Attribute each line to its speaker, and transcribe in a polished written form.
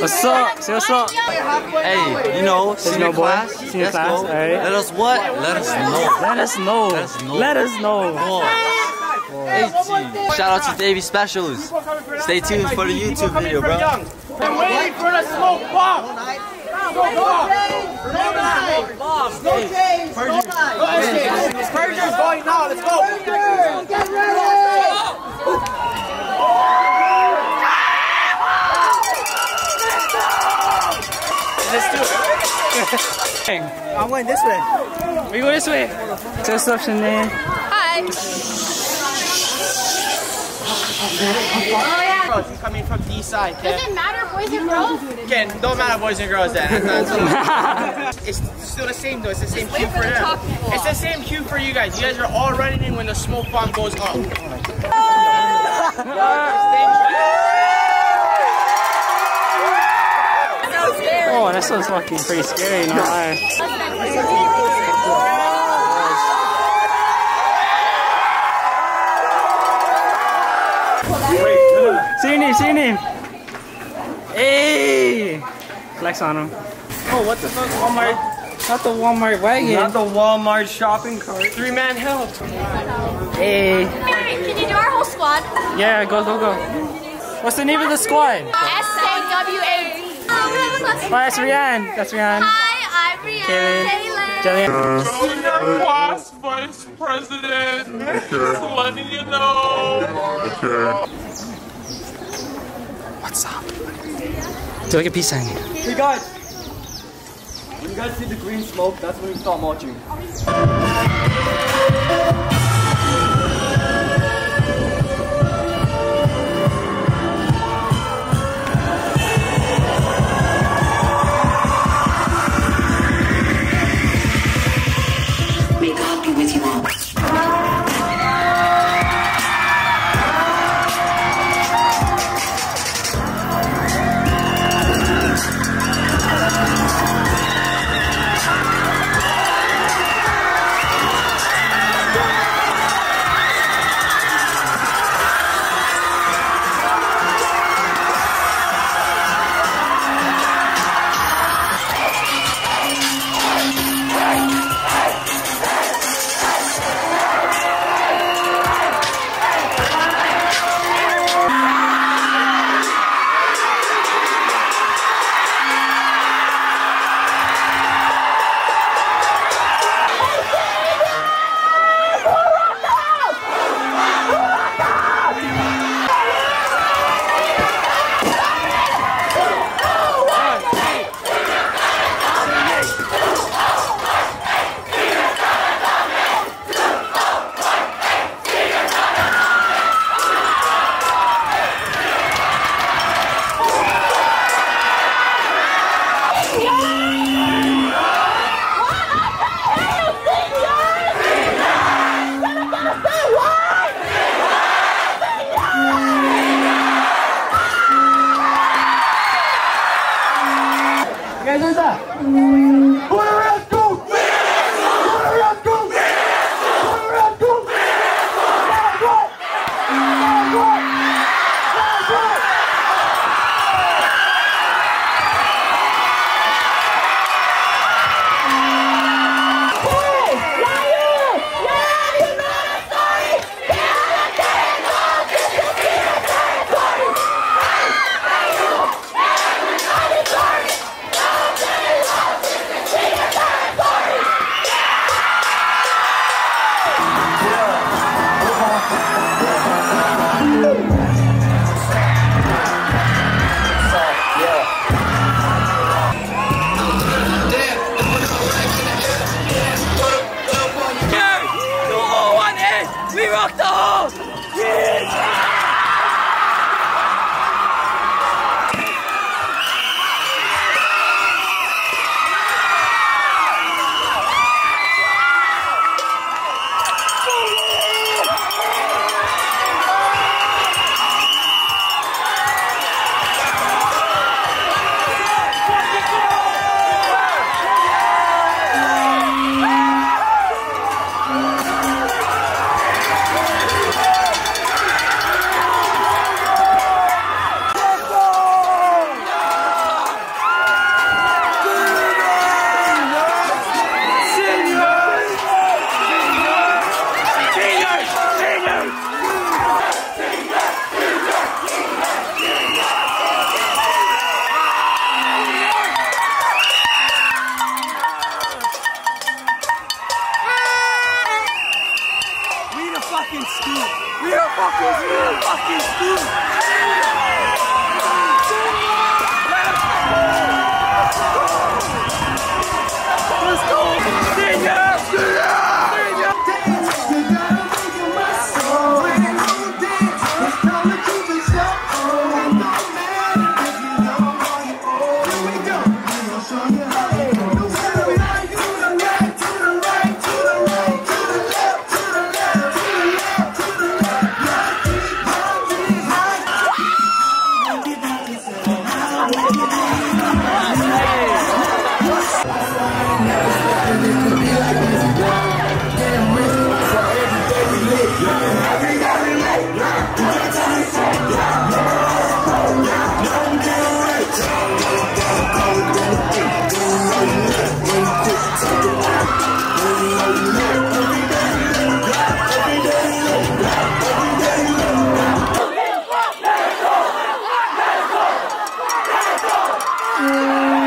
Speaker 1: What's up? Say what's up.
Speaker 2: Hey, you know, senior class.
Speaker 1: Senior
Speaker 2: Let's
Speaker 1: class.
Speaker 2: go.
Speaker 1: All right.
Speaker 2: Let us what? Let us know.
Speaker 1: Let us know.
Speaker 2: Let us know.
Speaker 1: Let us know.
Speaker 2: Hey, shout out to Davey Specials. Stay tuned for the YouTube video, bro.
Speaker 3: I'm waiting for the smoke bomb. Smoke bomb. No change. Perjure's going now. Let's go. Get ready.
Speaker 1: Let's do it.
Speaker 3: I'm going this way.
Speaker 1: We go this way. Say what's up, Shanae.
Speaker 4: Hi.
Speaker 3: He's coming from the east side.
Speaker 4: Does it matter, boys and girls?
Speaker 3: Okay, don't matter boys and girls then. It's still the same though. It's the same cue for them. It's the same cue for you guys. You guys are all running in when the smoke bomb goes off.
Speaker 1: Oh, that sounds fucking pretty scary, no lie. See your name, see your name. Hey! Flex on him.
Speaker 3: Oh, what the fuck? Walmart.
Speaker 1: Not the Walmart wagon.
Speaker 3: Not the Walmart shopping cart. 3-man help.
Speaker 1: Hey.
Speaker 4: Can you do our whole squad?
Speaker 1: Yeah, go, go, go. What's the name of the squad?
Speaker 4: SKWAD.
Speaker 1: Oh, that's Rianne. That's Rianne.
Speaker 4: Hi, I'm Rianne.
Speaker 1: Jillian.
Speaker 5: Class Vice President, just letting you know.
Speaker 1: What's up? Do like a peace sign.
Speaker 3: Hey guys, when you guys see the green smoke, that's when we start marching.
Speaker 6: May God be with you all.
Speaker 7: Bye.